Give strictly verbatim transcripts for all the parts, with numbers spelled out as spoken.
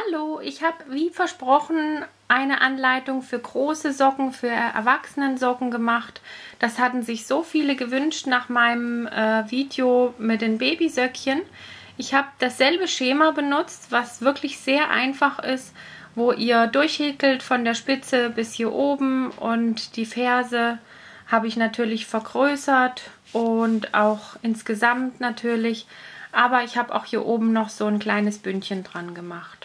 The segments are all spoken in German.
Hallo, ich habe wie versprochen eine Anleitung für große Socken, für Erwachsenensocken gemacht. Das hatten sich so viele gewünscht nach meinem äh, Video mit den Babysöckchen. Ich habe dasselbe Schema benutzt, was wirklich sehr einfach ist, wo ihr durchhäkelt von der Spitze bis hier oben, und die Ferse habe ich natürlich vergrößert und auch insgesamt natürlich. Aber ich habe auch hier oben noch so ein kleines Bündchen dran gemacht.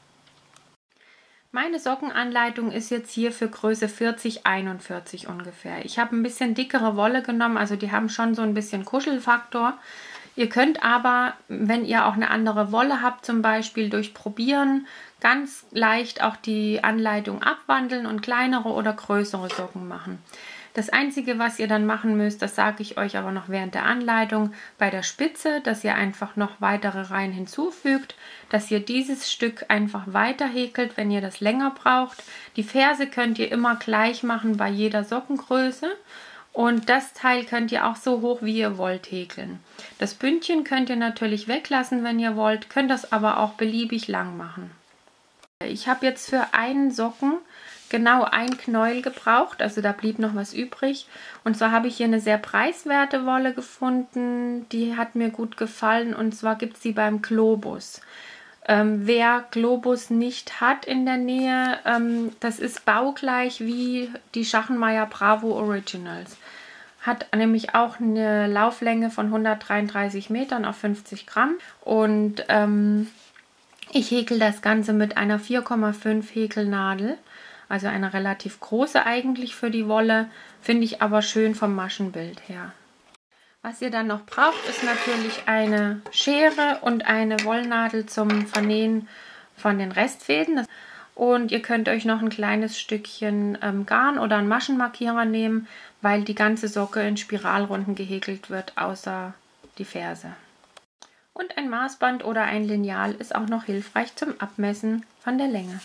Meine Sockenanleitung ist jetzt hier für Größe vierzig, einundvierzig ungefähr. Ich habe ein bisschen dickere Wolle genommen, also die haben schon so ein bisschen Kuschelfaktor. Ihr könnt aber, wenn ihr auch eine andere Wolle habt, zum Beispiel durch Probieren, ganz leicht auch die Anleitung abwandeln und kleinere oder größere Socken machen. Das Einzige, was ihr dann machen müsst, das sage ich euch aber noch während der Anleitung, bei der Spitze, dass ihr einfach noch weitere Reihen hinzufügt, dass ihr dieses Stück einfach weiter häkelt, wenn ihr das länger braucht. Die Ferse könnt ihr immer gleich machen bei jeder Sockengröße. Und das Teil könnt ihr auch so hoch wie ihr wollt häkeln. Das Bündchen könnt ihr natürlich weglassen, wenn ihr wollt, könnt das aber auch beliebig lang machen. Ich habe jetzt für einen Socken genau ein Knäuel gebraucht, also da blieb noch was übrig. Und zwar habe ich hier eine sehr preiswerte Wolle gefunden, die hat mir gut gefallen, und zwar gibt es die beim Globus. Ähm, wer Globus nicht hat in der Nähe, ähm, das ist baugleich wie die Schachenmeier Bravo Originals. Hat nämlich auch eine Lauflänge von hundertdreiunddreißig Metern auf fünfzig Gramm, und ähm, ich häkel das Ganze mit einer vier Komma fünf Häkelnadel, also eine relativ große eigentlich für die Wolle, finde ich aber schön vom Maschenbild her. Was ihr dann noch braucht, ist natürlich eine Schere und eine Wollnadel zum Vernähen von den Restfäden. Und ihr könnt euch noch ein kleines Stückchen ähm, Garn oder einen Maschenmarkierer nehmen, weil die ganze Socke in Spiralrunden gehäkelt wird, außer die Ferse. Und ein Maßband oder ein Lineal ist auch noch hilfreich zum Abmessen von der Länge.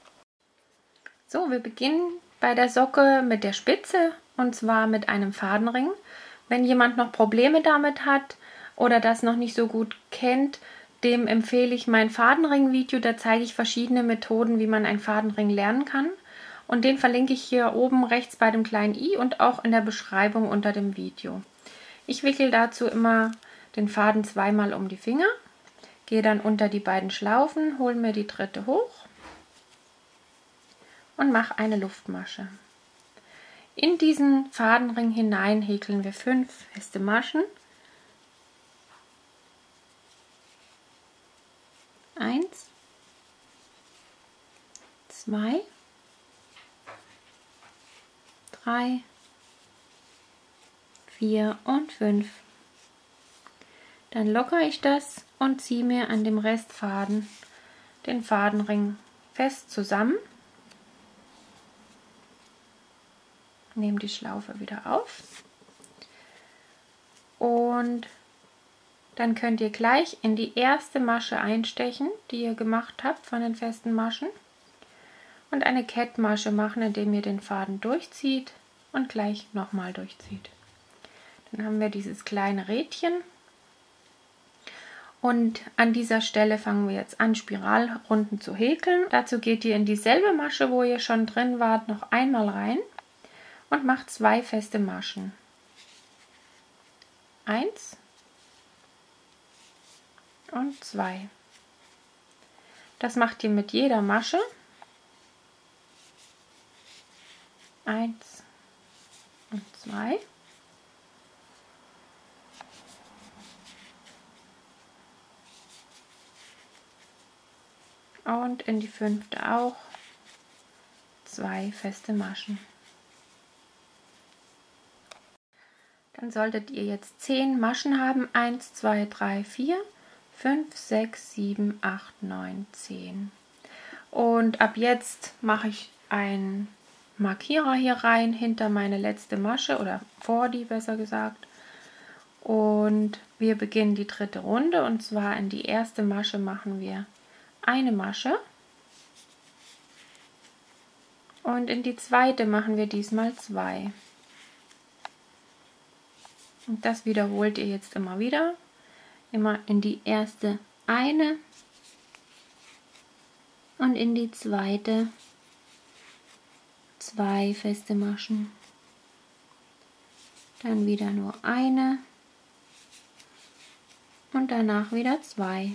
So, wir beginnen bei der Socke mit der Spitze, und zwar mit einem Fadenring. Wenn jemand noch Probleme damit hat oder das noch nicht so gut kennt, dem empfehle ich mein Fadenring-Video. Da zeige ich verschiedene Methoden, wie man einen Fadenring lernen kann. Und den verlinke ich hier oben rechts bei dem kleinen i und auch in der Beschreibung unter dem Video. Ich wickel dazu immer den Faden zweimal um die Finger, gehe dann unter die beiden Schlaufen, hole mir die dritte hoch und mache eine Luftmasche. In diesen Fadenring hinein häkeln wir fünf feste Maschen. Eins, zwei, drei, vier und fünf. Dann lockere ich das und ziehe mir an dem Restfaden den Fadenring fest zusammen. Nehme die Schlaufe wieder auf, und dann könnt ihr gleich in die erste Masche einstechen, die ihr gemacht habt von den festen Maschen, und eine Kettmasche machen, indem ihr den Faden durchzieht und gleich nochmal durchzieht. Dann haben wir dieses kleine Rädchen, und an dieser Stelle fangen wir jetzt an, Spiralrunden zu häkeln. Dazu geht ihr in dieselbe Masche, wo ihr schon drin wart, noch einmal rein und macht zwei feste Maschen. Eins und zwei. Das macht ihr mit jeder Masche. Eins und zwei. Und in die fünfte auch zwei feste Maschen. Dann solltet ihr jetzt zehn Maschen haben. eins, zwei, drei, vier, fünf, sechs, sieben, acht, neun, zehn. Und ab jetzt mache ich einen Markierer hier rein, hinter meine letzte Masche, oder vor die besser gesagt. Und wir beginnen die dritte Runde, und zwar in die erste Masche machen wir eine Masche. Und in die zweite machen wir diesmal zwei. Und das wiederholt ihr jetzt immer wieder. Immer in die erste eine, und in die zweite zwei feste Maschen. Dann wieder nur eine und danach wieder zwei.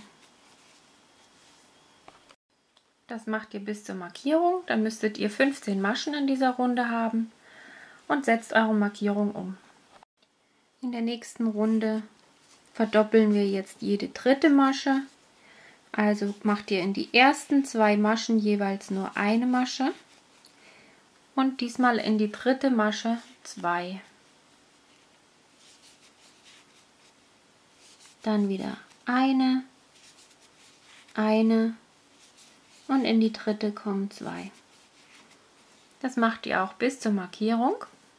Das macht ihr bis zur Markierung, dann müsstet ihr fünfzehn Maschen in dieser Runde haben und setzt eure Markierung um. In der nächsten Runde verdoppeln wir jetzt jede dritte Masche. Also macht ihr in die ersten zwei Maschen jeweils nur eine Masche und diesmal in die dritte Masche zwei. Dann wieder eine, eine und in die dritte kommen zwei. Das macht ihr auch bis zur Markierung.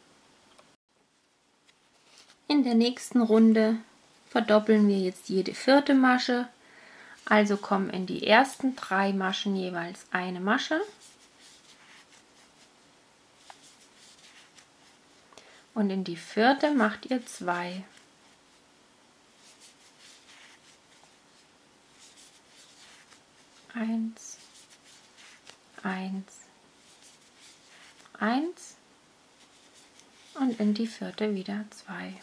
In der nächsten Runde verdoppeln wir jetzt jede vierte Masche. Also kommen in die ersten drei Maschen jeweils eine Masche. Und in die vierte macht ihr zwei. Eins, eins, eins und in die vierte wieder zwei.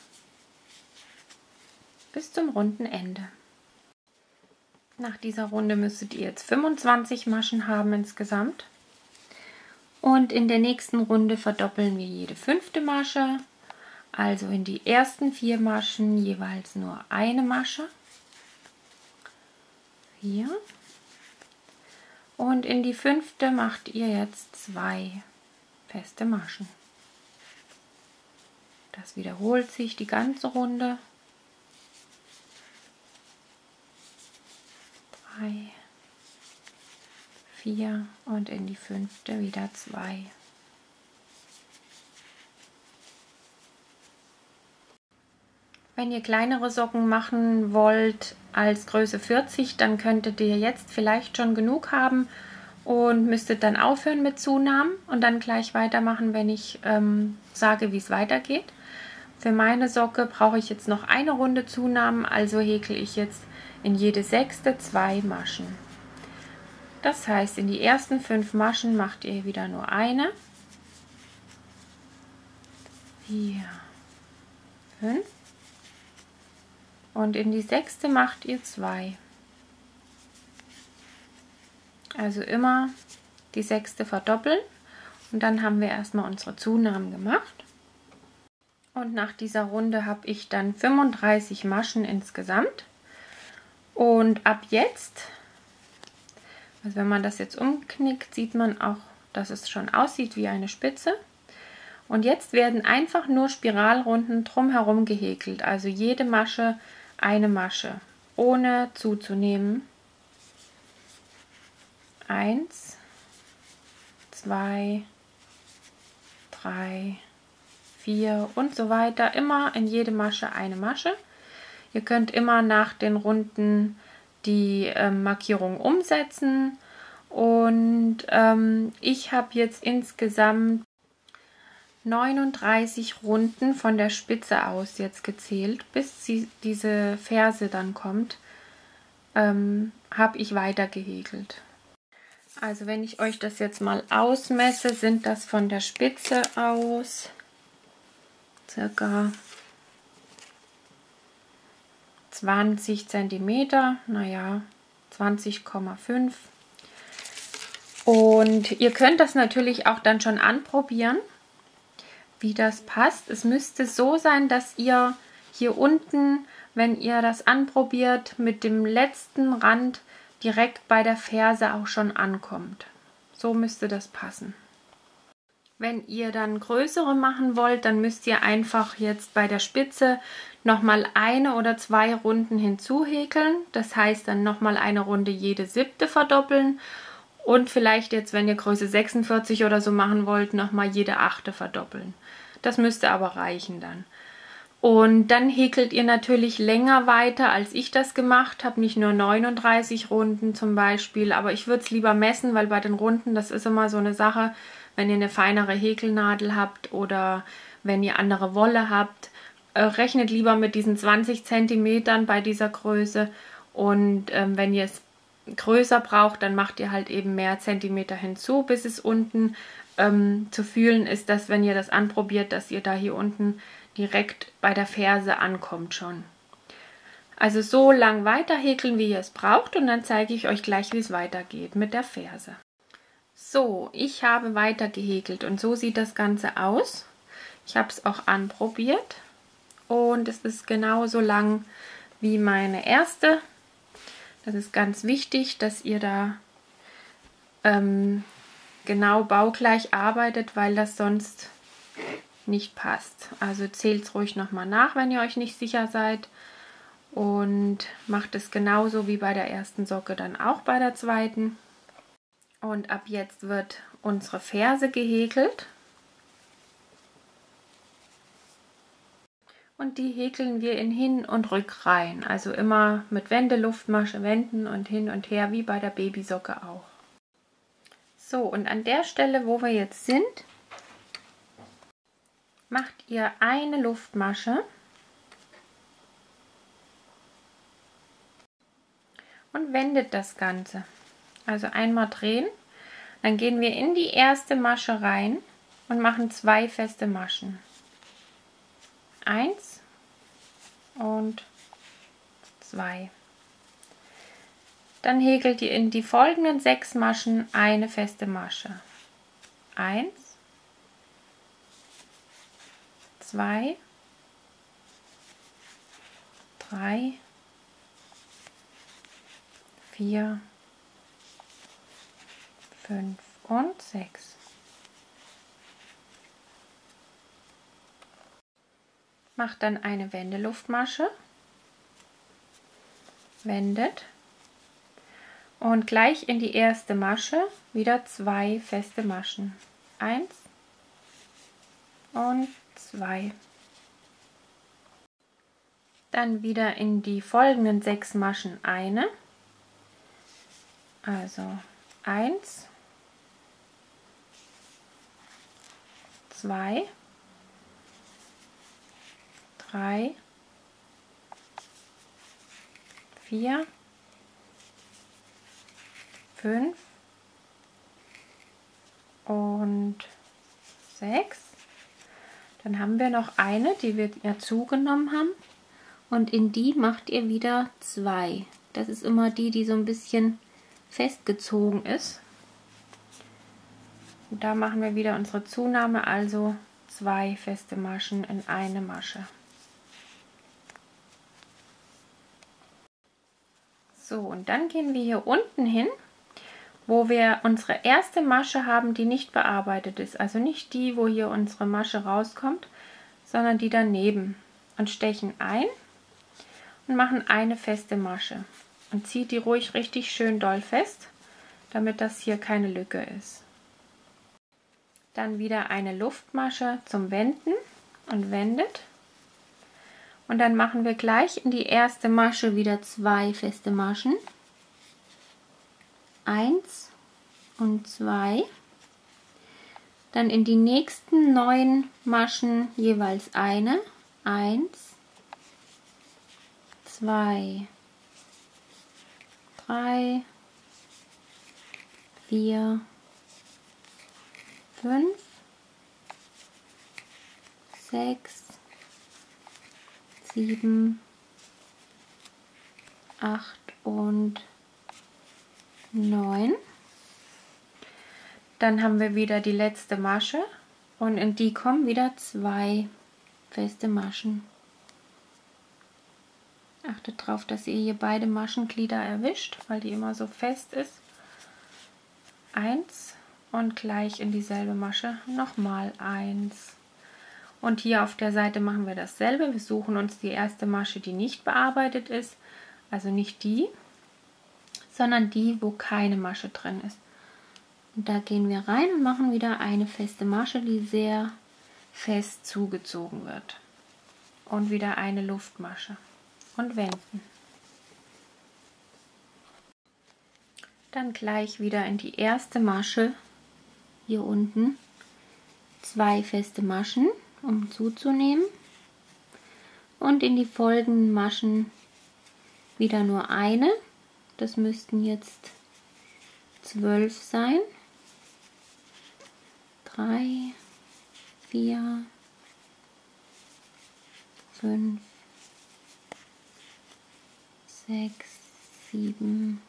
Bis zum runden Ende. Nach dieser Runde müsstet ihr jetzt fünfundzwanzig Maschen haben insgesamt. Und in der nächsten Runde verdoppeln wir jede fünfte Masche. Also in die ersten vier Maschen jeweils nur eine Masche. Vier. Und in die fünfte macht ihr jetzt zwei feste Maschen. Das wiederholt sich die ganze Runde. Drei, vier und in die fünfte wieder zwei. Wenn ihr kleinere Socken machen wollt als Größe vierzig, dann könntet ihr jetzt vielleicht schon genug haben und müsstet dann aufhören mit Zunahmen und dann gleich weitermachen, wenn ich ähm, sage, wie es weitergeht. Für meine Socke brauche ich jetzt noch eine Runde Zunahmen, also häkle ich jetzt in jede sechste zwei Maschen. Das heißt, in die ersten fünf Maschen macht ihr wieder nur eine, vier, fünf und in die sechste macht ihr zwei. Also immer die sechste verdoppeln und dann haben wir erstmal unsere Zunahmen gemacht. Und nach dieser Runde habe ich dann fünfunddreißig Maschen insgesamt. Und ab jetzt, also wenn man das jetzt umknickt, sieht man auch, dass es schon aussieht wie eine Spitze. Und jetzt werden einfach nur Spiralrunden drumherum gehäkelt, also jede Masche eine Masche, ohne zuzunehmen. Eins, zwei, drei, vier und so weiter. Immer in jede Masche eine Masche. Ihr könnt immer nach den Runden die äh, Markierung umsetzen. Und ähm, ich habe jetzt insgesamt neununddreißig Runden von der Spitze aus jetzt gezählt, bis sie, diese Ferse dann kommt, ähm, habe ich weiter gehäkelt. Also wenn ich euch das jetzt mal ausmesse, sind das von der Spitze aus circa zwanzig Zentimeter, naja, zwanzig Komma fünf. Und ihr könnt das natürlich auch dann schon anprobieren, wie das passt. Es müsste so sein, dass ihr hier unten, wenn ihr das anprobiert, mit dem letzten Rand direkt bei der Ferse auch schon ankommt. So müsste das passen. Wenn ihr dann größere machen wollt, dann müsst ihr einfach jetzt bei der Spitze nochmal eine oder zwei Runden hinzuhäkeln. Das heißt dann nochmal eine Runde jede siebte verdoppeln. Und vielleicht jetzt, wenn ihr Größe sechsundvierzig oder so machen wollt, nochmal jede achte verdoppeln. Das müsste aber reichen dann. Und dann häkelt ihr natürlich länger weiter, als ich das gemacht habe. Nicht nur neununddreißig Runden zum Beispiel, aber ich würde es lieber messen, weil bei den Runden, das ist immer so eine Sache, wenn ihr eine feinere Häkelnadel habt oder wenn ihr andere Wolle habt, äh, rechnet lieber mit diesen zwanzig Zentimetern bei dieser Größe. Und ähm, wenn ihr es größer braucht, dann macht ihr halt eben mehr Zentimeter hinzu, bis es unten ähm, zu fühlen ist, dass wenn ihr das anprobiert, dass ihr da hier unten direkt bei der Ferse ankommt schon. Also so lang weiter häkeln, wie ihr es braucht, und dann zeige ich euch gleich, wie es weitergeht mit der Ferse. So, ich habe weiter gehäkelt und so sieht das Ganze aus. Ich habe es auch anprobiert und es ist genauso lang wie meine erste. Das ist ganz wichtig, dass ihr da ähm, genau baugleich arbeitet, weil das sonst nicht passt. Also zählt es ruhig nochmal nach, wenn ihr euch nicht sicher seid. Und macht es genauso wie bei der ersten Socke dann auch bei der zweiten. Und ab jetzt wird unsere Ferse gehäkelt. Und die häkeln wir in Hin- und Rückreihen. Also immer mit Wendeluftmasche wenden und hin und her, wie bei der Babysocke auch. So, und an der Stelle, wo wir jetzt sind, macht ihr eine Luftmasche. Und wendet das Ganze. Also einmal drehen, dann gehen wir in die erste Masche rein und machen zwei feste Maschen. Eins und zwei. Dann häkelt ihr in die folgenden sechs Maschen eine feste Masche. Eins, zwei, drei, vier, fünf und sechs. Macht dann eine Wendeluftmasche, wendet und gleich in die erste Masche wieder zwei feste Maschen. Eins und zwei. Dann wieder in die folgenden sechs Maschen eine. Also eins, zwei, drei, vier, fünf und sechs. Dann haben wir noch eine, die wir ja zugenommen haben, und in die macht ihr wieder zwei. Das ist immer die, die so ein bisschen festgezogen ist. Und da machen wir wieder unsere Zunahme, also zwei feste Maschen in eine Masche. So, und dann gehen wir hier unten hin, wo wir unsere erste Masche haben, die nicht bearbeitet ist. Also nicht die, wo hier unsere Masche rauskommt, sondern die daneben. Und stechen ein und machen eine feste Masche. Und zieht die ruhig richtig schön doll fest, damit das hier keine Lücke ist. Dann wieder eine Luftmasche zum Wenden und wendet. Und dann machen wir gleich in die erste Masche wieder zwei feste Maschen. Eins und zwei. Dann in die nächsten neun Maschen jeweils eine. Eins, zwei, drei, vier, fünf, sechs, sieben, acht und neun. Dann haben wir wieder die letzte Masche und in die kommen wieder zwei feste Maschen. Achtet darauf, dass ihr hier beide Maschenglieder erwischt, weil die immer so fest ist. Eins und gleich in dieselbe Masche nochmal eins. Und hier auf der Seite machen wir dasselbe. Wir suchen uns die erste Masche, die nicht bearbeitet ist, also nicht die, sondern die, wo keine Masche drin ist. Und da gehen wir rein und machen wieder eine feste Masche, die sehr fest zugezogen wird. Und wieder eine Luftmasche und wenden. Dann gleich wieder in die erste Masche, hier unten, zwei feste Maschen, um zuzunehmen. Und in die folgenden Maschen wieder nur eine. Das müssten jetzt zwölf sein. Drei, vier, fünf, sechs, sieben,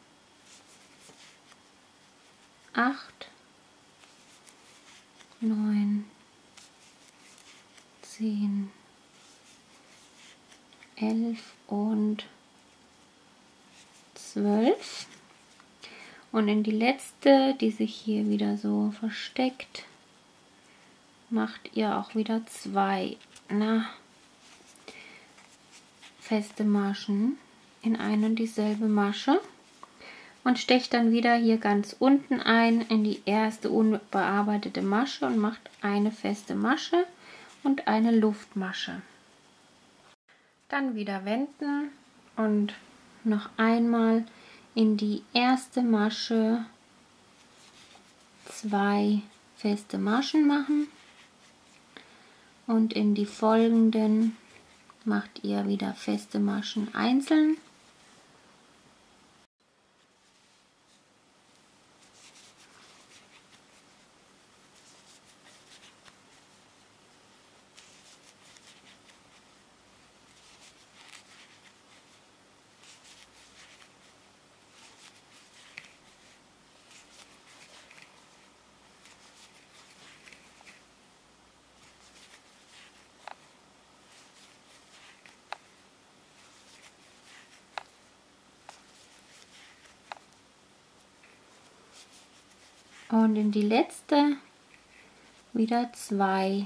acht, neun, zehn, elf und zwölf. Und in die letzte, die sich hier wieder so versteckt, macht ihr auch wieder zwei na, feste Maschen in eine und dieselbe Masche und stecht dann wieder hier ganz unten ein in die erste unbearbeitete Masche und macht eine feste Masche und eine Luftmasche. Dann wieder wenden und noch einmal in die erste Masche zwei feste Maschen machen und in die folgenden macht ihr wieder feste Maschen einzeln. Und in die letzte wieder zwei.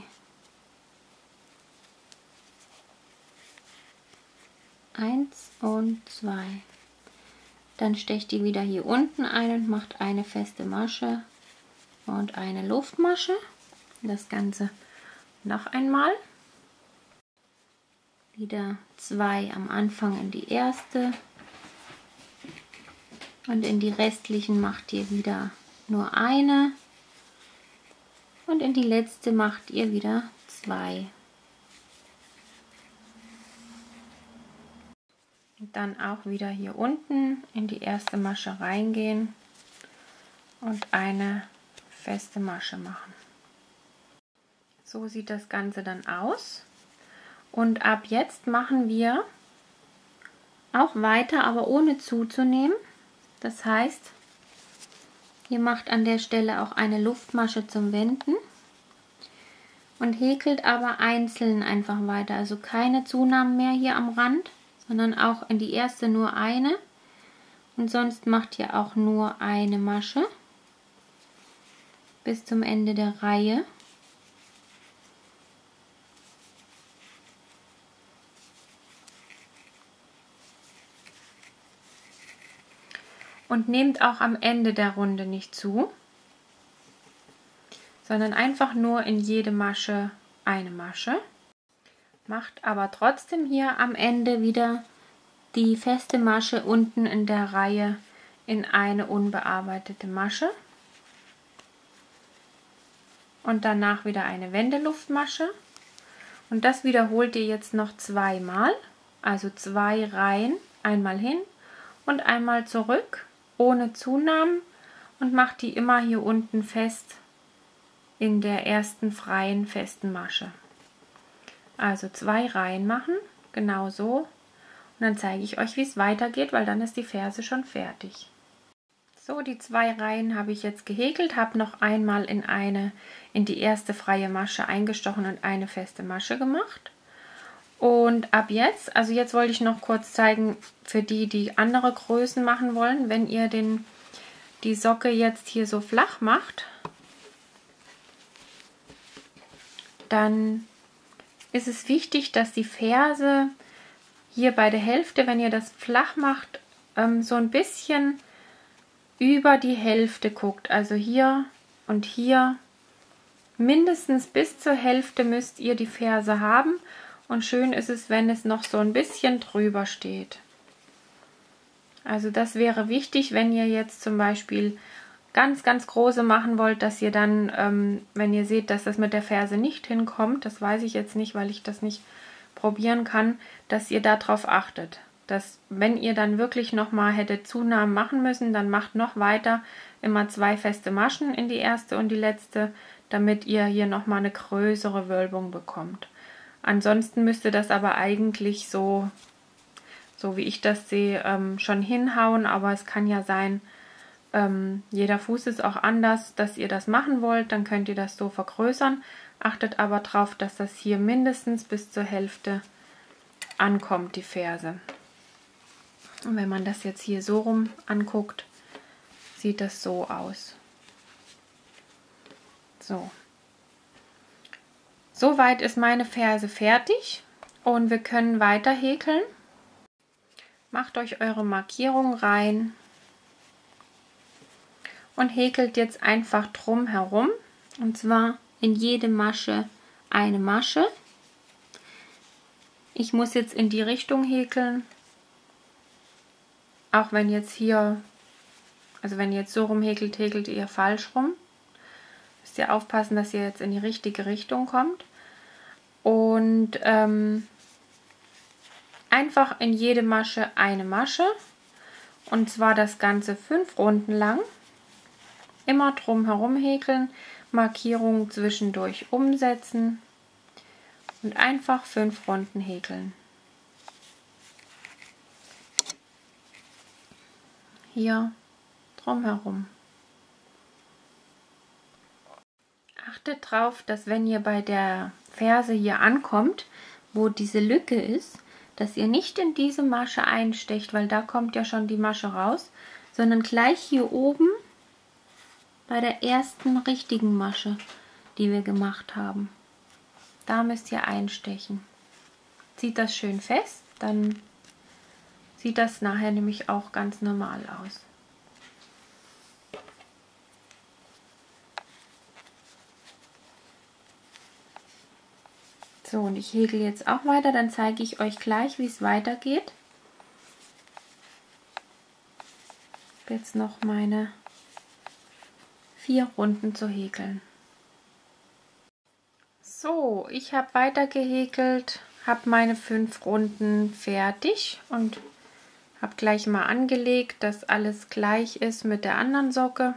Eins und zwei. Dann stecht die wieder hier unten ein und macht eine feste Masche und eine Luftmasche. Das Ganze noch einmal. Wieder zwei am Anfang in die erste. Und in die restlichen macht ihr wieder nur eine und in die letzte macht ihr wieder zwei. Und dann auch wieder hier unten in die erste Masche reingehen und eine feste Masche machen. So sieht das Ganze dann aus. Und ab jetzt machen wir auch weiter, aber ohne zuzunehmen. Das heißt, ihr macht an der Stelle auch eine Luftmasche zum Wenden und häkelt aber einzeln einfach weiter. Also keine Zunahmen mehr hier am Rand, sondern auch in die erste nur eine. Und sonst macht ihr auch nur eine Masche bis zum Ende der Reihe. Und nehmt auch am Ende der Runde nicht zu, sondern einfach nur in jede Masche eine Masche. Macht aber trotzdem hier am Ende wieder die feste Masche unten in der Reihe in eine unbearbeitete Masche. Und danach wieder eine Wendeluftmasche. Und das wiederholt ihr jetzt noch zweimal, also zwei Reihen, einmal hin und einmal zurück, ohne Zunahmen und macht die immer hier unten fest in der ersten freien festen Masche. Also zwei Reihen machen, genau so. Und dann zeige ich euch, wie es weitergeht, weil dann ist die Ferse schon fertig. So, die zwei Reihen habe ich jetzt gehäkelt, habe noch einmal in eine, in die erste freie Masche eingestochen und eine feste Masche gemacht. Und ab jetzt, also jetzt wollte ich noch kurz zeigen, für die, die andere Größen machen wollen, wenn ihr den, die Socke jetzt hier so flach macht, dann ist es wichtig, dass die Ferse hier bei der Hälfte, wenn ihr das flach macht, ähm, so ein bisschen über die Hälfte guckt. Also hier und hier mindestens bis zur Hälfte müsst ihr die Ferse haben. Und schön ist es, wenn es noch so ein bisschen drüber steht. Also das wäre wichtig, wenn ihr jetzt zum Beispiel ganz, ganz große machen wollt, dass ihr dann, ähm, wenn ihr seht, dass das mit der Ferse nicht hinkommt, das weiß ich jetzt nicht, weil ich das nicht probieren kann, dass ihr darauf achtet. dass, wenn ihr dann wirklich nochmal hättet Zunahmen machen müssen, dann macht noch weiter immer zwei feste Maschen in die erste und die letzte, damit ihr hier nochmal eine größere Wölbung bekommt. Ansonsten müsste das aber eigentlich so, so wie ich das sehe, ähm, schon hinhauen, aber es kann ja sein, ähm, jeder Fuß ist auch anders, dass ihr das machen wollt, dann könnt ihr das so vergrößern. Achtet aber darauf, dass das hier mindestens bis zur Hälfte ankommt, die Ferse. Und wenn man das jetzt hier so rum anguckt, sieht das so aus. So. Soweit ist meine Ferse fertig und wir können weiter häkeln. Macht euch eure Markierung rein und häkelt jetzt einfach drum herum, und zwar in jede Masche eine Masche. Ich muss jetzt in die Richtung häkeln, auch wenn jetzt hier, also wenn ihr jetzt so rum häkelt, häkelt ihr falsch rum. Müsst ihr aufpassen, dass ihr jetzt in die richtige Richtung kommt. Und ähm, einfach in jede Masche eine Masche, und zwar das Ganze fünf Runden lang. Immer drum herum häkeln, Markierungen zwischendurch umsetzen und einfach fünf Runden häkeln. Hier drum herum. Achtet darauf, dass wenn ihr bei der Ferse hier ankommt, wo diese Lücke ist, dass ihr nicht in diese Masche einstecht, weil da kommt ja schon die Masche raus, sondern gleich hier oben bei der ersten richtigen Masche, die wir gemacht haben. Da müsst ihr einstechen. Zieht das schön fest, dann sieht das nachher nämlich auch ganz normal aus. So, und ich häkel jetzt auch weiter, dann zeige ich euch gleich, wie es weitergeht. Ich habe jetzt noch meine vier Runden zu häkeln. So, ich habe weiter gehäkelt, habe meine fünf Runden fertig und habe gleich mal angelegt, dass alles gleich ist mit der anderen Socke.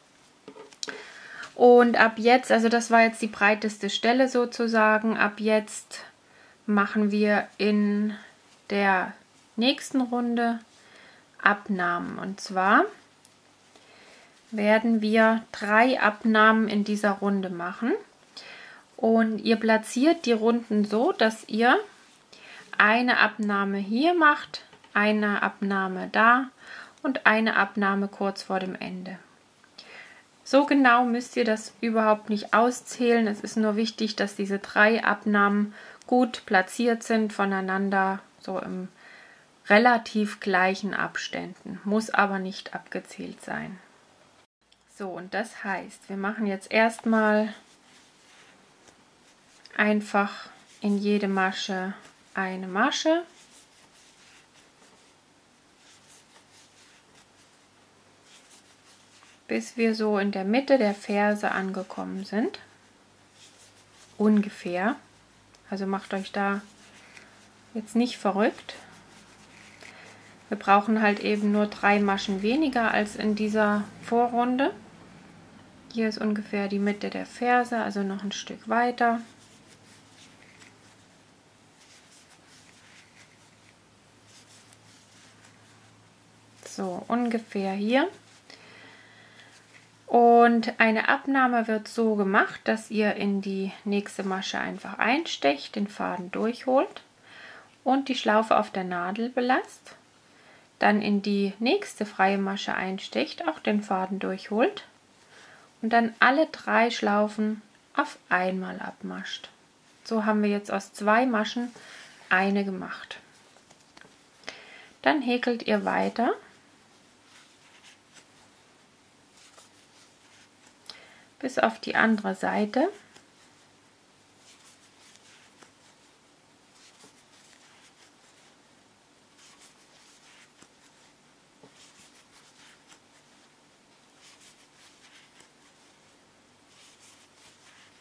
Und ab jetzt, also das war jetzt die breiteste Stelle sozusagen, ab jetzt machen wir in der nächsten Runde Abnahmen. Und zwar werden wir drei Abnahmen in dieser Runde machen. Und ihr platziert die Runden so, dass ihr eine Abnahme hier macht, eine Abnahme da und eine Abnahme kurz vor dem Ende. So genau müsst ihr das überhaupt nicht auszählen. Es ist nur wichtig, dass diese drei Abnahmen gut platziert sind voneinander, so im relativ gleichen Abständen. Muss aber nicht abgezählt sein. So, und das heißt, wir machen jetzt erstmal einfach in jede Masche eine Masche. Bis wir so in der Mitte der Ferse angekommen sind. Ungefähr. Also macht euch da jetzt nicht verrückt. Wir brauchen halt eben nur drei Maschen weniger als in dieser Vorrunde. Hier ist ungefähr die Mitte der Ferse, also noch ein Stück weiter. So, ungefähr hier. Und eine Abnahme wird so gemacht, dass ihr in die nächste Masche einfach einstecht, den Faden durchholt und die Schlaufe auf der Nadel belasst. Dann in die nächste freie Masche einstecht, auch den Faden durchholt und dann alle drei Schlaufen auf einmal abmascht. So haben wir jetzt aus zwei Maschen eine gemacht. Dann häkelt ihr weiter. Bis auf die andere Seite.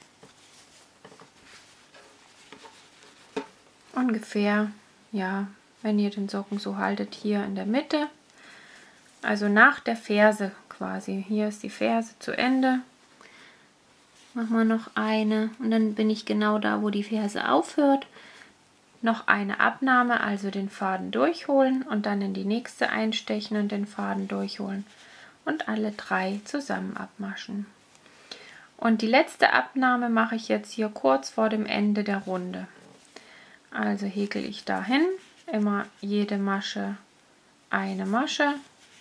Ungefähr, ja, wenn ihr den Socken so haltet, hier in der Mitte. Also nach der Ferse quasi. Hier ist die Ferse zu Ende. Machen wir noch eine und dann bin ich genau da, wo die Ferse aufhört. Noch eine Abnahme, also den Faden durchholen und dann in die nächste einstechen und den Faden durchholen und alle drei zusammen abmaschen. Und die letzte Abnahme mache ich jetzt hier kurz vor dem Ende der Runde. Also häkel ich dahin, immer jede Masche eine Masche.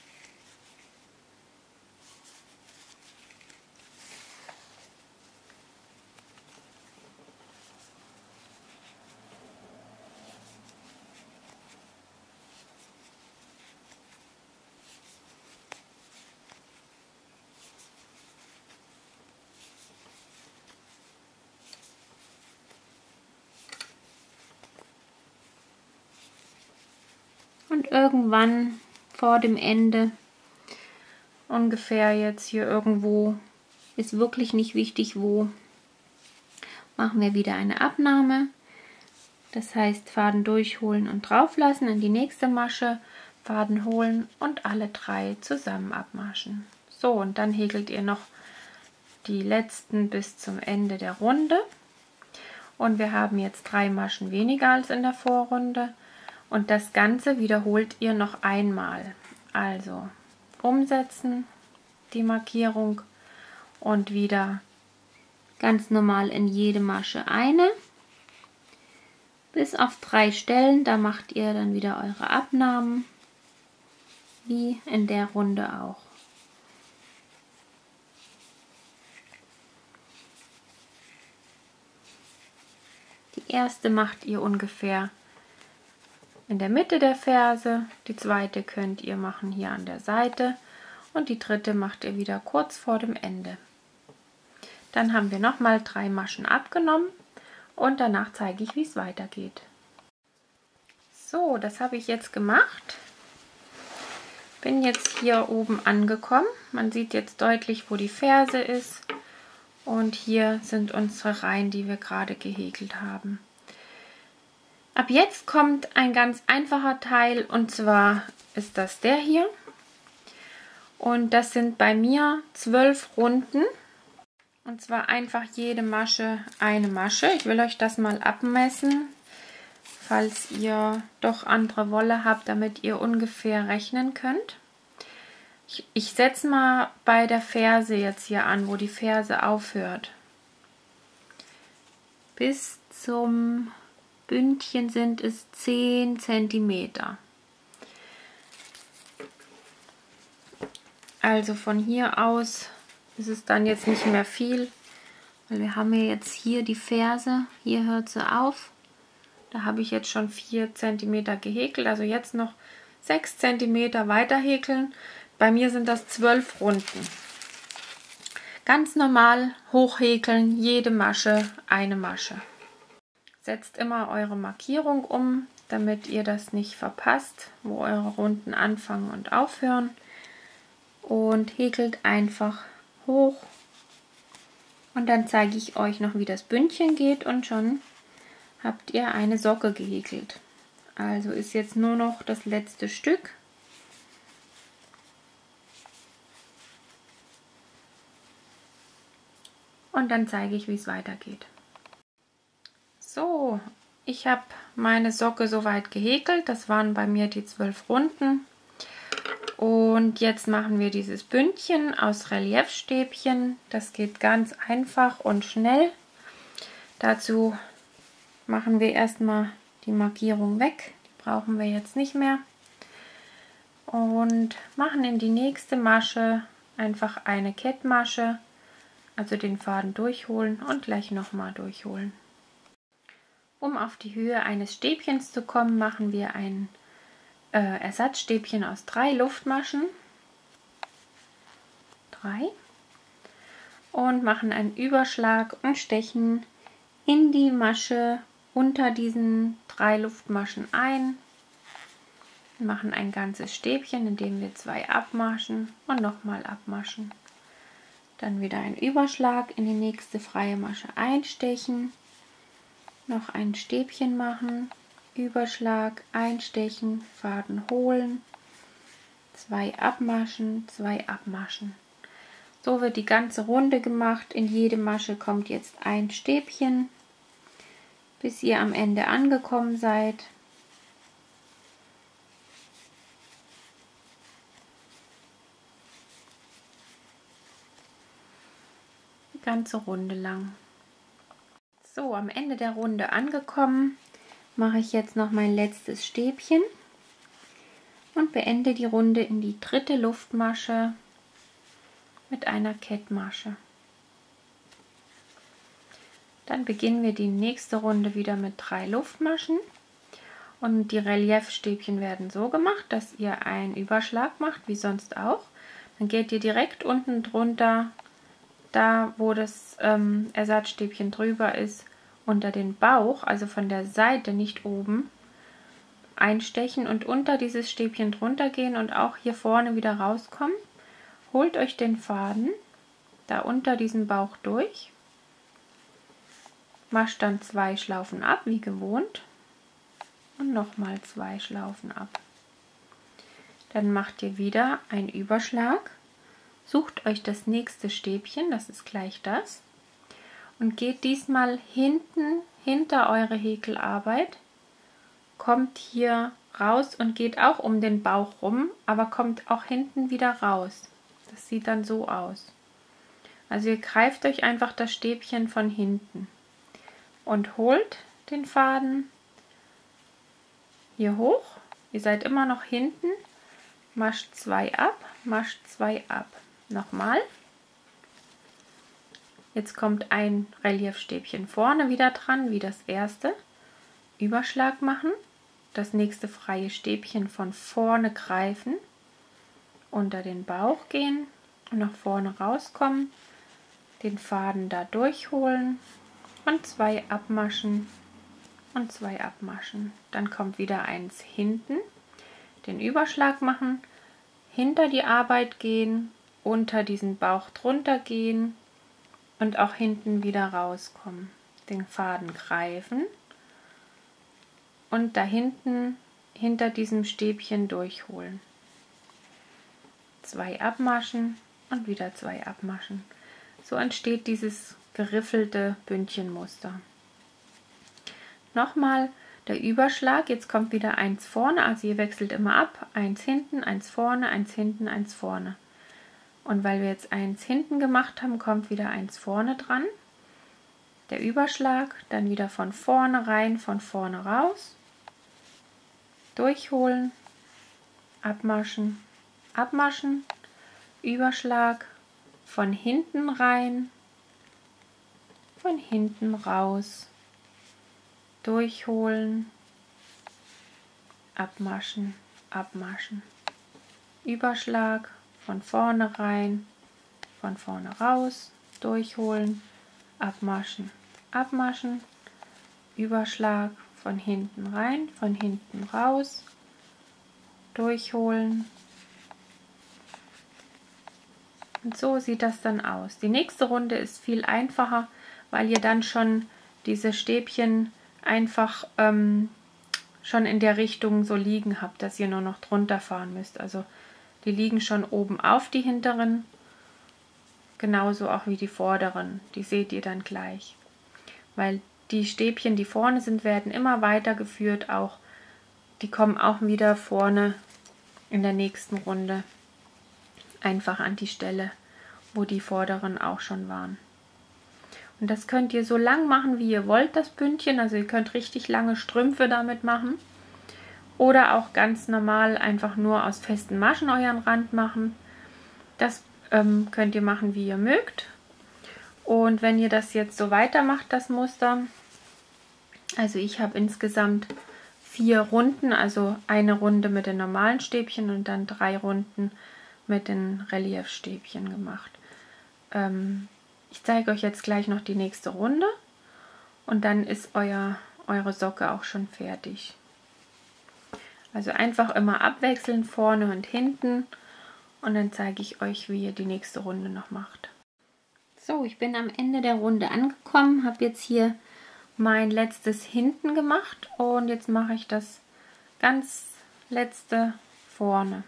Und irgendwann vor dem Ende, ungefähr jetzt hier irgendwo, ist wirklich nicht wichtig wo, machen wir wieder eine Abnahme. Das heißt Faden durchholen und drauf lassen in die nächste Masche, Faden holen und alle drei zusammen abmaschen. So, und dann häkelt ihr noch die letzten bis zum Ende der Runde. Und wir haben jetzt drei Maschen weniger als in der Vorrunde. Und das Ganze wiederholt ihr noch einmal. Also umsetzen, die Markierung und wieder ganz normal in jede Masche eine. Bis auf drei Stellen, da macht ihr dann wieder eure Abnahmen, wie in der Runde auch. Die erste macht ihr ungefähr in der Mitte der Ferse, die zweite könnt ihr machen hier an der Seite und die dritte macht ihr wieder kurz vor dem Ende. Dann haben wir nochmal drei Maschen abgenommen und danach zeige ich, wie es weitergeht. So, das habe ich jetzt gemacht. Bin jetzt hier oben angekommen. Man sieht jetzt deutlich, wo die Ferse ist und hier sind unsere Reihen, die wir gerade gehäkelt haben. Ab jetzt kommt ein ganz einfacher Teil und zwar ist das der hier und das sind bei mir zwölf Runden und zwar einfach jede Masche eine Masche. Ich will euch das mal abmessen, falls ihr doch andere Wolle habt, damit ihr ungefähr rechnen könnt. Ich, ich setze mal bei der Ferse jetzt hier an, wo die Ferse aufhört. Bis zum Bündchen sind es zehn Zentimeter. Also von hier aus ist es dann jetzt nicht mehr viel, weil wir haben ja jetzt hier die Ferse, hier hört sie auf. Da habe ich jetzt schon vier Zentimeter gehäkelt, also jetzt noch sechs Zentimeter weiter häkeln. Bei mir sind das zwölf Runden. Ganz normal hochhäkeln, jede Masche eine Masche. Setzt immer eure Markierung um, damit ihr das nicht verpasst, wo eure Runden anfangen und aufhören. Und häkelt einfach hoch. Und dann zeige ich euch noch, wie das Bündchen geht und schon habt ihr eine Socke gehäkelt. Also ist jetzt nur noch das letzte Stück. Und dann zeige ich, wie es weitergeht. So, ich habe meine Socke soweit gehäkelt. Das waren bei mir die zwölf Runden. Und jetzt machen wir dieses Bündchen aus Reliefstäbchen. Das geht ganz einfach und schnell. Dazu machen wir erstmal die Markierung weg. Die brauchen wir jetzt nicht mehr. Und machen in die nächste Masche einfach eine Kettmasche. Also den Faden durchholen und gleich nochmal durchholen. Um auf die Höhe eines Stäbchens zu kommen, machen wir ein äh, Ersatzstäbchen aus drei Luftmaschen. Drei. Und machen einen Überschlag und stechen in die Masche unter diesen drei Luftmaschen ein. Wir machen ein ganzes Stäbchen, indem wir zwei abmaschen und nochmal abmaschen. Dann wieder ein Überschlag in die nächste freie Masche einstechen. Noch ein Stäbchen machen, Überschlag, einstechen, Faden holen, zwei abmaschen, zwei abmaschen. So wird die ganze Runde gemacht. In jede Masche kommt jetzt ein Stäbchen, bis ihr am Ende angekommen seid. Die ganze Runde lang. So, am Ende der Runde angekommen, mache ich jetzt noch mein letztes Stäbchen und beende die Runde in die dritte Luftmasche mit einer Kettmasche. Dann beginnen wir die nächste Runde wieder mit drei Luftmaschen und die Reliefstäbchen werden so gemacht, dass ihr einen Überschlag macht, wie sonst auch. Dann geht ihr direkt unten drunter, da wo das ähm, Ersatzstäbchen drüber ist, unter den Bauch, also von der Seite, nicht oben, einstechen und unter dieses Stäbchen drunter gehen und auch hier vorne wieder rauskommen. Holt euch den Faden da unter diesen Bauch durch, mascht dann zwei Schlaufen ab, wie gewohnt, und nochmal zwei Schlaufen ab. Dann macht ihr wieder einen Überschlag, sucht euch das nächste Stäbchen, das ist gleich das, und geht diesmal hinten hinter eure Häkelarbeit, kommt hier raus und geht auch um den Bauch rum, aber kommt auch hinten wieder raus. Das sieht dann so aus. Also ihr greift euch einfach das Stäbchen von hinten und holt den Faden hier hoch. Ihr seid immer noch hinten, mascht zwei ab, mascht zwei ab. Nochmal. Jetzt kommt ein Reliefstäbchen vorne wieder dran, wie das erste. Überschlag machen, das nächste freie Stäbchen von vorne greifen, unter den Bauch gehen und nach vorne rauskommen, den Faden da durchholen und zwei abmaschen und zwei abmaschen. Dann kommt wieder eins hinten, den Überschlag machen, hinter die Arbeit gehen, unter diesen Bauch drunter gehen und auch hinten wieder rauskommen. Den Faden greifen und da hinten hinter diesem Stäbchen durchholen. Zwei abmaschen und wieder zwei abmaschen. So entsteht dieses geriffelte Bündchenmuster. Nochmal der Überschlag, jetzt kommt wieder eins vorne, also ihr wechselt immer ab, eins hinten, eins vorne, eins hinten, eins vorne. Und weil wir jetzt eins hinten gemacht haben, kommt wieder eins vorne dran. Der Überschlag, dann wieder von vorne rein, von vorne raus. Durchholen, abmaschen, abmaschen, Überschlag, von hinten rein, von hinten raus, durchholen, abmaschen, abmaschen, Überschlag, von vorne rein, von vorne raus, durchholen, abmaschen, abmaschen, Überschlag, von hinten rein, von hinten raus, durchholen. Und so sieht das dann aus. Die nächste Runde ist viel einfacher, weil ihr dann schon diese Stäbchen einfach ähm, schon in der Richtung so liegen habt, dass ihr nur noch drunter fahren müsst. Also die liegen schon oben auf die hinteren, genauso auch wie die vorderen. Die seht ihr dann gleich. Weil die Stäbchen, die vorne sind, werden immer weitergeführt. Auch die kommen auch wieder vorne in der nächsten Runde einfach an die Stelle, wo die vorderen auch schon waren. Und das könnt ihr so lang machen, wie ihr wollt, das Bündchen. Also ihr könnt richtig lange Strümpfe damit machen. Oder auch ganz normal einfach nur aus festen Maschen euren Rand machen. Das ähm, könnt ihr machen, wie ihr mögt. Und wenn ihr das jetzt so weitermacht, das Muster, also ich habe insgesamt vier Runden, also eine Runde mit den normalen Stäbchen und dann drei Runden mit den Reliefstäbchen gemacht. Ähm, ich zeige euch jetzt gleich noch die nächste Runde und dann ist euer, eure Socke auch schon fertig. Also einfach immer abwechseln, vorne und hinten, und dann zeige ich euch, wie ihr die nächste Runde noch macht. So, ich bin am Ende der Runde angekommen, habe jetzt hier mein letztes hinten gemacht und jetzt mache ich das ganz letzte vorne.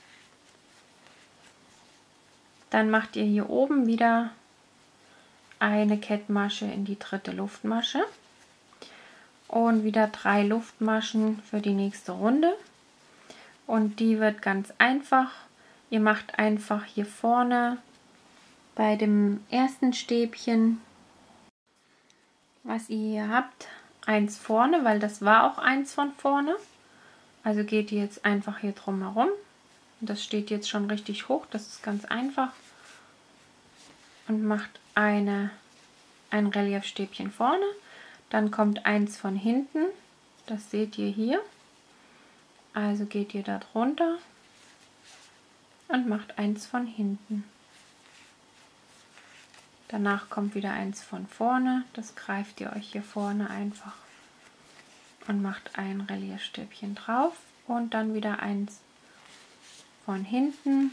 Dann macht ihr hier oben wieder eine Kettmasche in die dritte Luftmasche und wieder drei Luftmaschen für die nächste Runde. Und die wird ganz einfach. Ihr macht einfach hier vorne bei dem ersten Stäbchen, was ihr hier habt, eins vorne, weil das war auch eins von vorne. Also geht ihr jetzt einfach hier drum herum. Das steht jetzt schon richtig hoch, das ist ganz einfach. Und macht eine, ein Reliefstäbchen vorne. Dann kommt eins von hinten, das seht ihr hier. Also geht ihr da drunter und macht eins von hinten. Danach kommt wieder eins von vorne, das greift ihr euch hier vorne einfach und macht ein Reliefstäbchen drauf und dann wieder eins von hinten.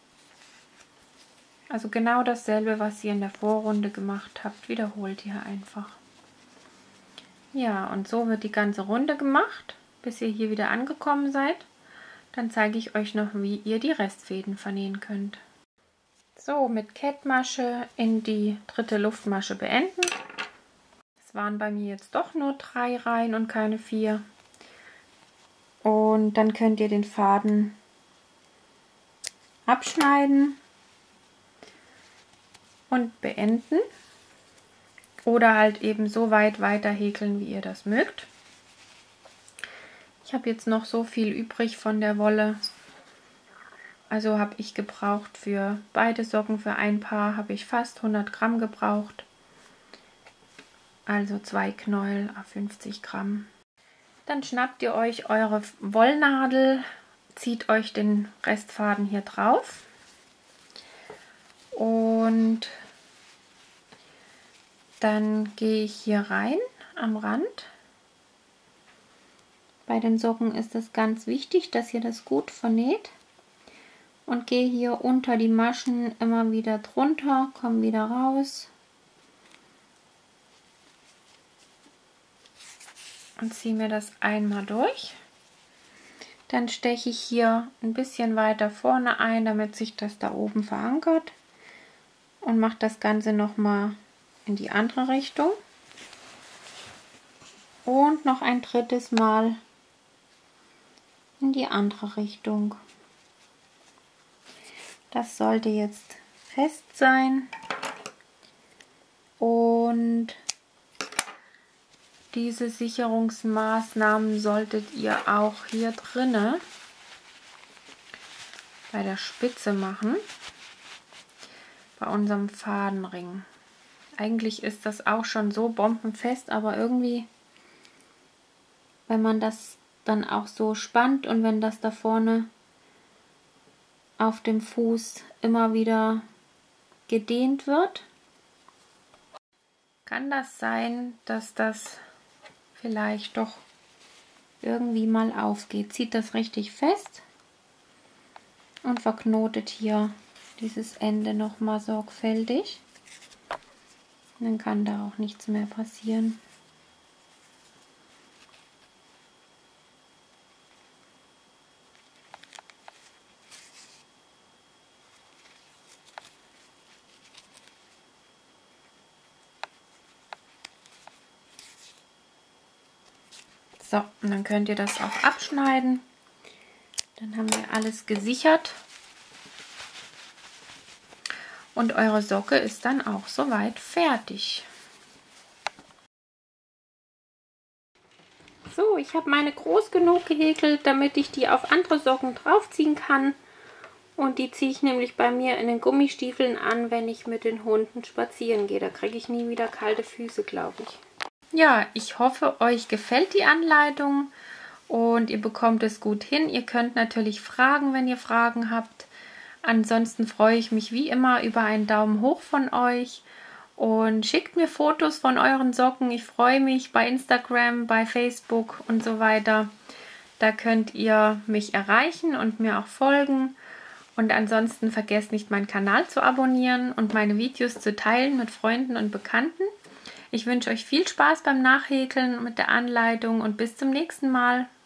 Also genau dasselbe, was ihr in der Vorrunde gemacht habt, wiederholt ihr einfach. Ja, und so wird die ganze Runde gemacht, bis ihr hier wieder angekommen seid. Dann zeige ich euch noch, wie ihr die Restfäden vernähen könnt. So, mit Kettmasche in die dritte Luftmasche beenden. Es waren bei mir jetzt doch nur drei Reihen und keine vier. Und dann könnt ihr den Faden abschneiden und beenden. Oder halt eben so weit weiter häkeln, wie ihr das mögt. Ich habe jetzt noch so viel übrig von der Wolle. Also habe ich gebraucht für beide Socken, für ein Paar habe ich fast hundert Gramm gebraucht. Also zwei Knäuel auf fünfzig Gramm. Dann schnappt ihr euch eure Wollnadel, zieht euch den Restfaden hier drauf und dann gehe ich hier rein am Rand. Bei den Socken ist es ganz wichtig, dass ihr das gut vernäht. Und gehe hier unter die Maschen immer wieder drunter, komme wieder raus. Und ziehe mir das einmal durch. Dann steche ich hier ein bisschen weiter vorne ein, damit sich das da oben verankert. Und mache das Ganze nochmal in die andere Richtung. Und noch ein drittes Mal in die andere Richtung. Das sollte jetzt fest sein. Und diese Sicherungsmaßnahmen solltet ihr auch hier drinne bei der Spitze machen, bei unserem Fadenring. Eigentlich ist das auch schon so bombenfest, aber irgendwie, wenn man das dann auch so spannt und wenn das da vorne auf dem Fuß immer wieder gedehnt wird, kann das sein, dass das vielleicht doch irgendwie mal aufgeht. Zieht das richtig fest und verknotet hier dieses Ende noch mal sorgfältig. Dann kann da auch nichts mehr passieren. So, und dann könnt ihr das auch abschneiden. Dann haben wir alles gesichert. Und eure Socke ist dann auch soweit fertig. So, ich habe meine groß genug gehäkelt, damit ich die auf andere Socken draufziehen kann. Und die ziehe ich nämlich bei mir in den Gummistiefeln an, wenn ich mit den Hunden spazieren gehe. Da kriege ich nie wieder kalte Füße, glaube ich. Ja, ich hoffe, euch gefällt die Anleitung und ihr bekommt es gut hin. Ihr könnt natürlich fragen, wenn ihr Fragen habt. Ansonsten freue ich mich wie immer über einen Daumen hoch von euch und schickt mir Fotos von euren Socken. Ich freue mich bei Instagram, bei Facebook und so weiter. Da könnt ihr mich erreichen und mir auch folgen. Und ansonsten vergesst nicht, meinen Kanal zu abonnieren und meine Videos zu teilen mit Freunden und Bekannten. Ich wünsche euch viel Spaß beim Nachhäkeln mit der Anleitung und bis zum nächsten Mal.